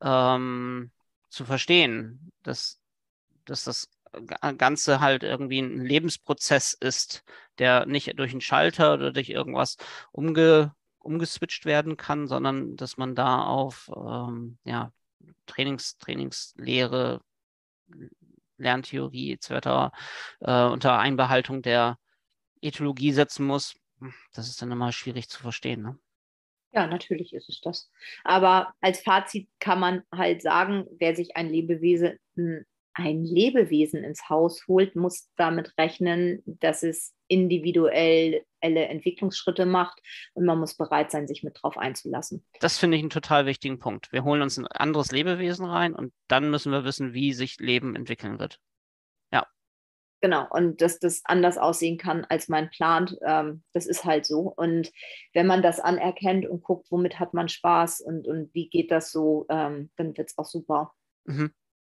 ähm, zu verstehen, dass, dass das Ganze halt irgendwie ein Lebensprozess ist, der nicht durch einen Schalter oder durch irgendwas umge, umgeswitcht werden kann, sondern dass man da auf ähm, ja, Trainings, Trainingslehre, Lerntheorie et cetera äh, unter Einbehaltung der Ethologie setzen muss. Das ist dann immer schwierig zu verstehen. Ne? Ja, natürlich ist es das. Aber als Fazit kann man halt sagen, wer sich ein Lebewesen, ein Lebewesen ins Haus holt, muss damit rechnen, dass es individuelle Entwicklungsschritte macht und man muss bereit sein, sich mit drauf einzulassen. Das finde ich einen total wichtigen Punkt. Wir holen uns ein anderes Lebewesen rein und dann müssen wir wissen, wie sich Leben entwickeln wird. Ja. Genau, und dass das anders aussehen kann, als man plant, ähm, das ist halt so. Und wenn man das anerkennt und guckt, womit hat man Spaß und, und wie geht das so, ähm, dann wird es auch super. Mhm.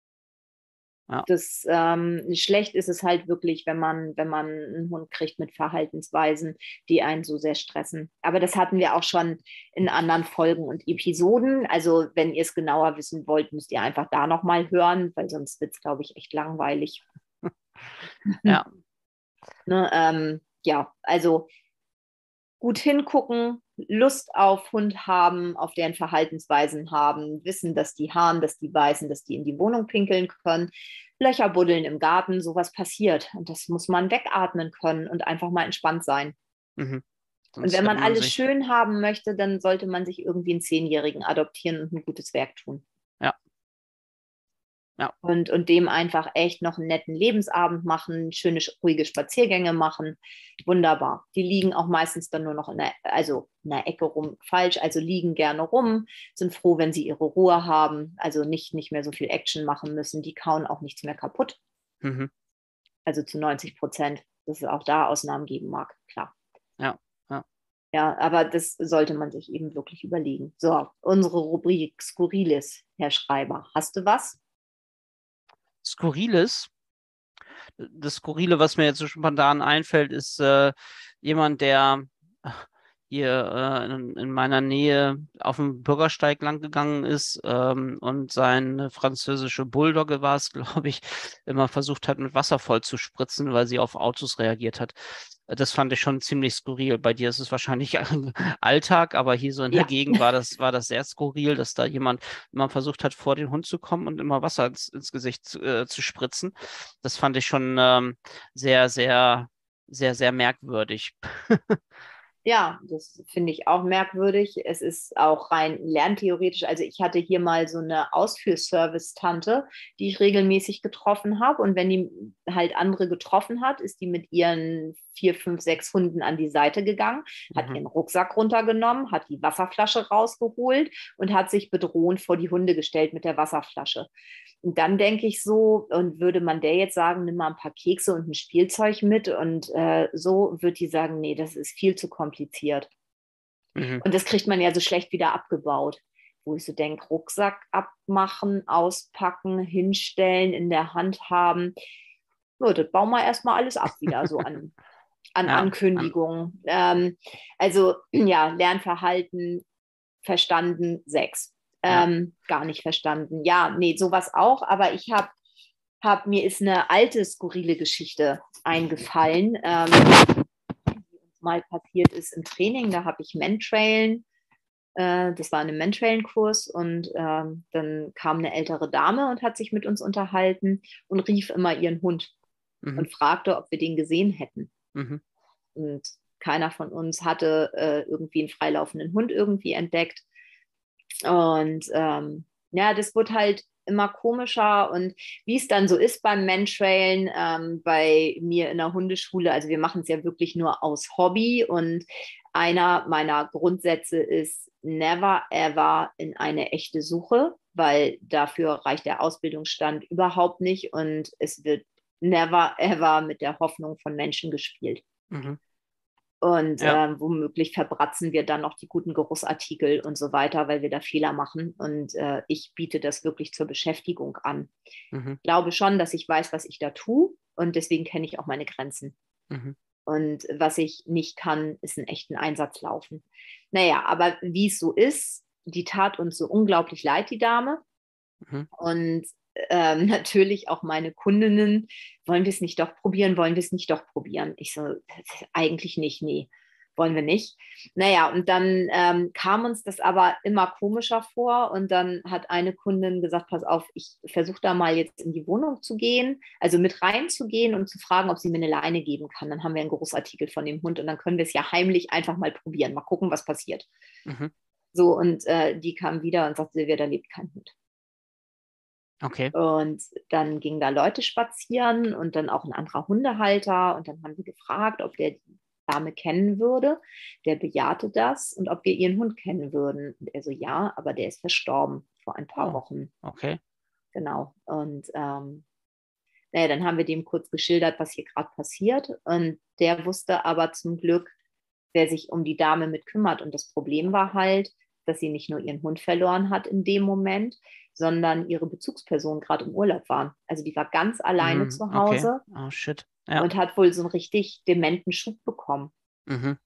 Ja. Das ähm, schlecht ist es halt wirklich, wenn man, wenn man einen Hund kriegt mit Verhaltensweisen, die einen so sehr stressen. Aber das hatten wir auch schon in anderen Folgen und Episoden. Also wenn ihr es genauer wissen wollt, müsst ihr einfach da nochmal hören, weil sonst wird es, glaube ich, echt langweilig. Ja. Ne, ähm, ja, also gut hingucken, Lust auf Hund haben, auf deren Verhaltensweisen haben, wissen, dass die haaren, dass die beißen, dass die in die Wohnung pinkeln können, Löcher buddeln im Garten, sowas passiert. Und das muss man wegatmen können und einfach mal entspannt sein. Mhm. Und Sonst wenn man rennt man alles sich. schön haben möchte, dann sollte man sich irgendwie einen Zehnjährigen adoptieren und ein gutes Werk tun. Ja. Ja. Und, und dem einfach echt noch einen netten Lebensabend machen, schöne, ruhige Spaziergänge machen. Wunderbar. Die liegen auch meistens dann nur noch in der, also in der Ecke rum, falsch, also liegen gerne rum, sind froh, wenn sie ihre Ruhe haben, also nicht, nicht mehr so viel Action machen müssen. Die kauen auch nichts mehr kaputt, Mhm. also zu neunzig Prozent, dass es auch da Ausnahmen geben mag, klar. Ja. Ja. Ja, aber das sollte man sich eben wirklich überlegen. So, unsere Rubrik Skurriles, Herr Schreiber. Hast du was? Skurriles. Das Skurrile, was mir jetzt so spontan einfällt, ist äh, jemand, der ach, hier äh, in, in meiner Nähe auf dem Bürgersteig lang gegangen ist ähm, und seine französische Bulldogge war es, glaube ich, immer versucht hat, mit Wasser voll zu spritzen, weil sie auf Autos reagiert hat. Das fand ich schon ziemlich skurril. Bei dir ist es wahrscheinlich Alltag, aber hier so in der Ja. Gegend war das, war das sehr skurril, dass da jemand immer versucht hat, vor den Hund zu kommen und immer Wasser ins, ins Gesicht zu, äh, zu spritzen. Das fand ich schon ähm, sehr, sehr, sehr, sehr merkwürdig. Ja, das finde ich auch merkwürdig. Es ist auch rein lerntheoretisch. Also ich hatte hier mal so eine Ausführservice-Tante, die ich regelmäßig getroffen habe. Und wenn die halt andere getroffen hat, ist die mit ihren vier, fünf, sechs Hunden an die Seite gegangen, hat Mhm. ihren Rucksack runtergenommen, hat die Wasserflasche rausgeholt und hat sich bedrohend vor die Hunde gestellt mit der Wasserflasche. Und dann denke ich so, und würde man der jetzt sagen, nimm mal ein paar Kekse und ein Spielzeug mit und äh, so, wird die sagen, nee, das ist viel zu kompliziert. Mhm. Und das kriegt man ja so schlecht wieder abgebaut. Wo ich so denke, Rucksack abmachen, auspacken, hinstellen, in der Hand haben. So, das bauen wir erstmal alles ab wieder so an, an Ja, an, Ankündigungen. Ähm, also ja, Lernverhalten verstanden, sechs. ja. Ähm, gar nicht verstanden. Ja, nee, sowas auch, aber ich habe hab, mir ist eine alte, skurrile Geschichte eingefallen, ähm, die uns mal passiert ist im Training. Da habe ich Mentrailen, äh, das war ein Mentrailen-Kurs und ähm, dann kam eine ältere Dame und hat sich mit uns unterhalten und rief immer ihren Hund Mhm. und fragte, ob wir den gesehen hätten. Mhm. Und keiner von uns hatte äh, irgendwie einen freilaufenden Hund irgendwie entdeckt. Und ähm, ja, das wird halt immer komischer. Und wie es dann so ist beim Mentrailen, ähm, bei mir in der Hundeschule, also wir machen es ja wirklich nur aus Hobby. Und einer meiner Grundsätze ist, never ever in eine echte Suche, weil dafür reicht der Ausbildungsstand überhaupt nicht. Und es wird never ever mit der Hoffnung von Menschen gespielt. Mhm. Und Ja. ähm, womöglich verbratzen wir dann noch die guten Geruchsartikel und so weiter, weil wir da Fehler machen. Und äh, ich biete das wirklich zur Beschäftigung an. Mhm. Ich glaube schon, dass ich weiß, was ich da tue. Und deswegen kenne ich auch meine Grenzen. Mhm. Und was ich nicht kann, ist einen echten Einsatz laufen. Naja, aber wie es so ist, die tat uns so unglaublich leid, die Dame. Mhm. Und ähm, natürlich auch meine Kundinnen, wollen wir es nicht doch probieren, wollen wir es nicht doch probieren? Ich so, eigentlich nicht, nee, wollen wir nicht. Naja, und dann ähm, kam uns das aber immer komischer vor und dann hat eine Kundin gesagt, pass auf, ich versuche da mal jetzt in die Wohnung zu gehen, also mit reinzugehen und zu fragen, ob sie mir eine Leine geben kann. Dann haben wir einen Großartikel von dem Hund und dann können wir es ja heimlich einfach mal probieren, mal gucken, was passiert. Mhm. So, und äh, die kam wieder und sagte, Silvia, da lebt kein Hund. Okay. Und dann gingen da Leute spazieren und dann auch ein anderer Hundehalter. Und dann haben wir gefragt, ob der die Dame kennen würde. Der bejahte das und ob wir ihren Hund kennen würden. Und er so, ja, aber der ist verstorben vor ein paar Oh, Wochen. okay. Genau. Und ähm, naja, dann haben wir dem kurz geschildert, was hier gerade passiert. Und der wusste aber zum Glück, wer sich um die Dame mit kümmert. Und das Problem war halt, dass sie nicht nur ihren Hund verloren hat in dem Moment, sondern ihre Bezugspersonen gerade im Urlaub waren. Also die war ganz alleine Mhm. zu Okay. Hause Oh, shit. Ja. und hat wohl so einen richtig dementen Schub bekommen. Mhm.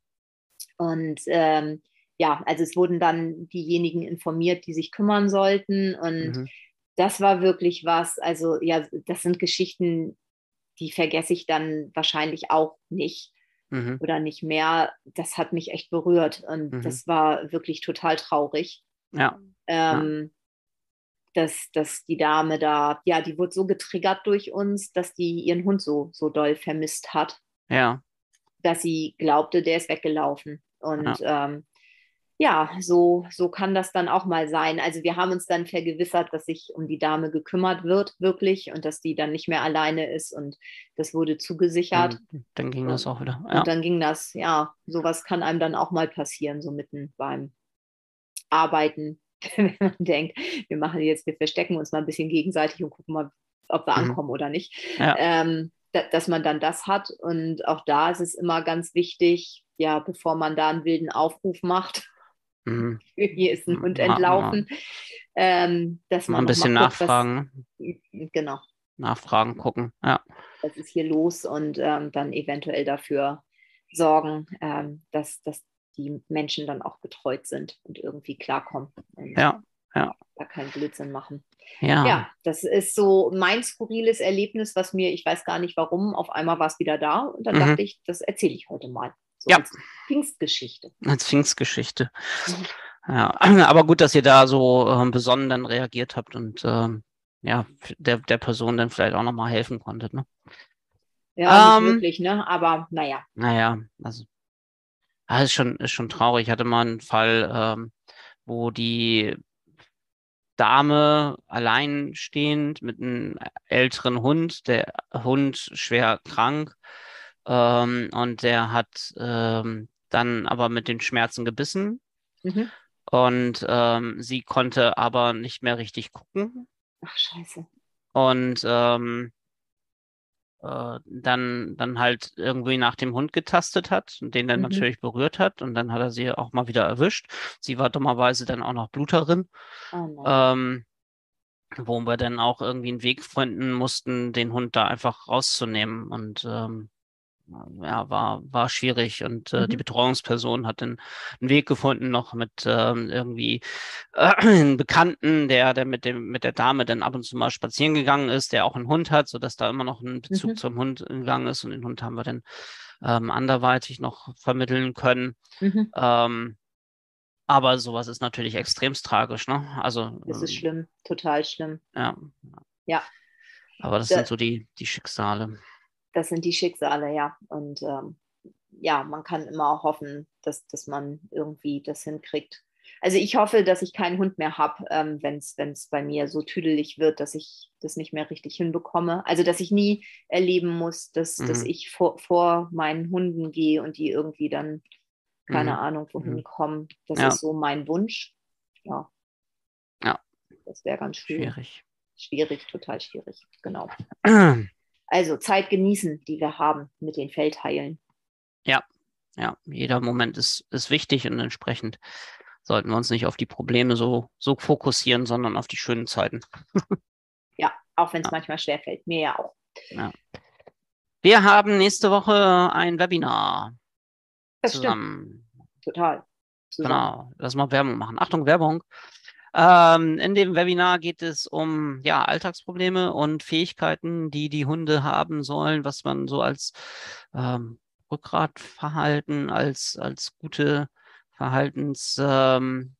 Und ähm, ja, also es wurden dann diejenigen informiert, die sich kümmern sollten. Und Mhm. das war wirklich was, also ja, das sind Geschichten, die vergesse ich dann wahrscheinlich auch nicht Mhm. oder nicht mehr. Das hat mich echt berührt und Mhm. das war wirklich total traurig. Ja. Ja. Ähm, dass, dass die Dame da, ja, die wurde so getriggert durch uns, dass die ihren Hund so, so doll vermisst hat, Ja. dass sie glaubte, der ist weggelaufen. Und Ja. ähm, ja, so, so kann das dann auch mal sein. Also wir haben uns dann vergewissert, dass sich um die Dame gekümmert wird, wirklich, und dass die dann nicht mehr alleine ist. Und das wurde zugesichert. Dann, dann ging das Und, auch wieder. und Ja. dann ging das, ja, sowas kann einem dann auch mal passieren, so mitten beim Arbeiten, wenn man denkt, wir machen jetzt, wir verstecken uns mal ein bisschen gegenseitig und gucken mal, ob wir Mhm. ankommen oder nicht. Ja. Ähm, da, dass man dann das hat. Und auch da ist es immer ganz wichtig, ja, bevor man da einen wilden Aufruf macht, Mhm. hier ist ein Hund Mal, mal, entlaufen, ähm, dass mal man ein nochmal bisschen guckt, was, nachfragen. genau, Nachfragen, gucken. Ja. was ist hier los und ähm, dann eventuell dafür sorgen, ähm, dass, dass die Menschen dann auch betreut sind und irgendwie klarkommen und Ja. Ja. da keinen Blödsinn machen. Ja. Ja, das ist so mein skurriles Erlebnis, was mir, ich weiß gar nicht warum, auf einmal war es wieder da und dann Mhm. dachte ich, das erzähle ich heute mal, so Ja. als Pfingstgeschichte. Als Pfingstgeschichte. Mhm. Ja, aber gut, dass ihr da so ähm, besonnen dann reagiert habt und ähm, ja, der, der Person dann vielleicht auch nochmal helfen konntet, ne? Ja, nicht Ähm, wirklich, ne? Aber naja. naja, also, ah, ist schon, ist schon traurig. Ich hatte mal einen Fall, ähm, wo die Dame alleinstehend mit einem älteren Hund, der Hund schwer krank, ähm, und der hat ähm, dann aber mit den Schmerzen gebissen Mhm. und ähm, sie konnte aber nicht mehr richtig gucken. Ach, scheiße. und ähm, äh, dann, dann halt irgendwie nach dem Hund getastet hat und den dann Mhm. natürlich berührt hat und dann hat er sie auch mal wieder erwischt. Sie war dummerweise dann auch noch Bluterin, Oh nein. ähm, wo wir dann auch irgendwie einen Weg finden mussten, den Hund da einfach rauszunehmen und ähm, ja, war, war schwierig und äh, die Mhm. Betreuungsperson hat dann einen Weg gefunden, noch mit ähm, irgendwie äh, einen Bekannten, der, der mit dem, mit der Dame dann ab und zu mal spazieren gegangen ist, der auch einen Hund hat, sodass da immer noch ein Bezug Mhm. zum Hund gegangen ist und den Hund haben wir dann ähm, anderweitig noch vermitteln können. Mhm. Ähm, aber sowas ist natürlich extremst tragisch, ne? Also, Das ist ähm, schlimm, total schlimm. ja, Ja, aber das da, sind so die, die Schicksale. das sind die Schicksale, ja. Und ähm, ja, man kann immer auch hoffen, dass, dass man irgendwie das hinkriegt. Also ich hoffe, dass ich keinen Hund mehr habe, ähm, wenn es bei mir so tüdelig wird, dass ich das nicht mehr richtig hinbekomme. Also dass ich nie erleben muss, dass, dass Mhm. ich vor, vor meinen Hunden gehe und die irgendwie dann keine Mhm. Ahnung wohin Mhm. kommen. Das Ja, ist so mein Wunsch. Ja, ja, das wäre ganz schön. schwierig. Schwierig, total schwierig. Genau. Also Zeit genießen, die wir haben mit den Feldheilen. Ja, ja, jeder Moment ist, ist wichtig und entsprechend sollten wir uns nicht auf die Probleme so, so fokussieren, sondern auf die schönen Zeiten. Ja, auch wenn es Ja, manchmal schwerfällt. Mir ja auch. ja. Wir haben nächste Woche ein Webinar Das stimmt. zusammen. Total. Zusammen. Genau, lass mal Werbung machen. Achtung, Werbung. Ähm, in dem Webinar geht es um ja, Alltagsprobleme und Fähigkeiten, die die Hunde haben sollen, was man so als ähm, Rückgratverhalten, als, als gute Verhaltens, ähm,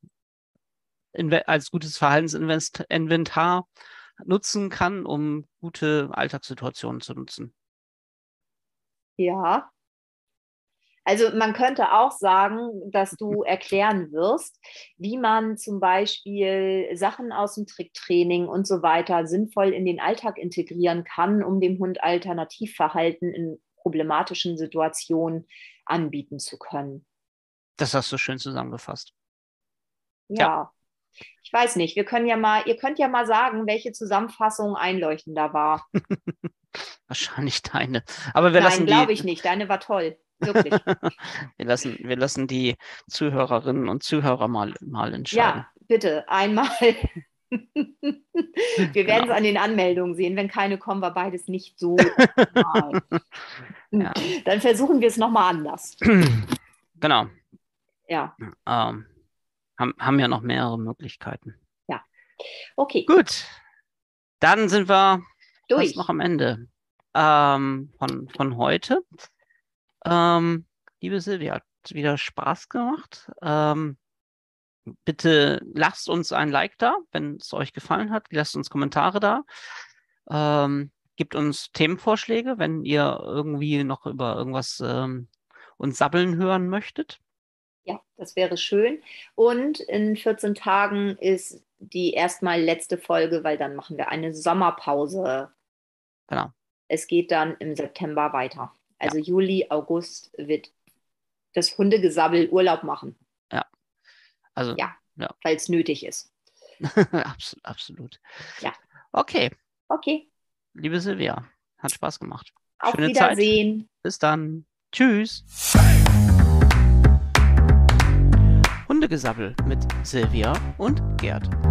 Inve- als gutes Verhaltensinventar nutzen kann, um gute Alltagssituationen zu nutzen. Ja. Also man könnte auch sagen, dass du erklären wirst, wie man zum Beispiel Sachen aus dem Tricktraining und so weiter sinnvoll in den Alltag integrieren kann, um dem Hund Alternativverhalten in problematischen Situationen anbieten zu können. Das hast du schön zusammengefasst. Ja, Ja, ich weiß nicht. Wir können ja mal, ihr könnt ja mal sagen, welche Zusammenfassung einleuchtender war. wahrscheinlich deine. Aber wir Nein, lassen glaube die, ich nicht. Deine war toll. Wirklich. wir lassen, wir lassen die Zuhörerinnen und Zuhörer mal, mal Ja, entscheiden. bitte, einmal. Wir werden es Genau. an den Anmeldungen sehen. Wenn keine kommen, war beides nicht so optimal. Ja. Dann versuchen wir es nochmal anders. Genau. Ja, Ähm, haben, haben ja noch mehrere Möglichkeiten. ja. Okay, Gut, dann sind wir fast noch durch. am Ende ähm, von, von heute. Ähm, liebe Silvia, hat wieder Spaß gemacht. Ähm, bitte lasst uns ein Like da, wenn es euch gefallen hat. Lasst uns Kommentare da. Ähm, gebt uns Themenvorschläge, wenn ihr irgendwie noch über irgendwas ähm, uns sabbeln hören möchtet. Ja, das wäre schön. Und in vierzehn Tagen ist die erstmal letzte Folge, weil dann machen wir eine Sommerpause. Genau. Es geht dann im September weiter. Ja, Also Juli, August wird das Hundegesabbel Urlaub machen. ja. Also, Ja, ja. weil es nötig ist. Absolut, absolut. Ja, Okay, okay. liebe Silvia, hat Spaß gemacht. Auf Schöne Zeit. Wiedersehen. Bis dann. Tschüss. Hundegesabbel mit Silvia und Gerd.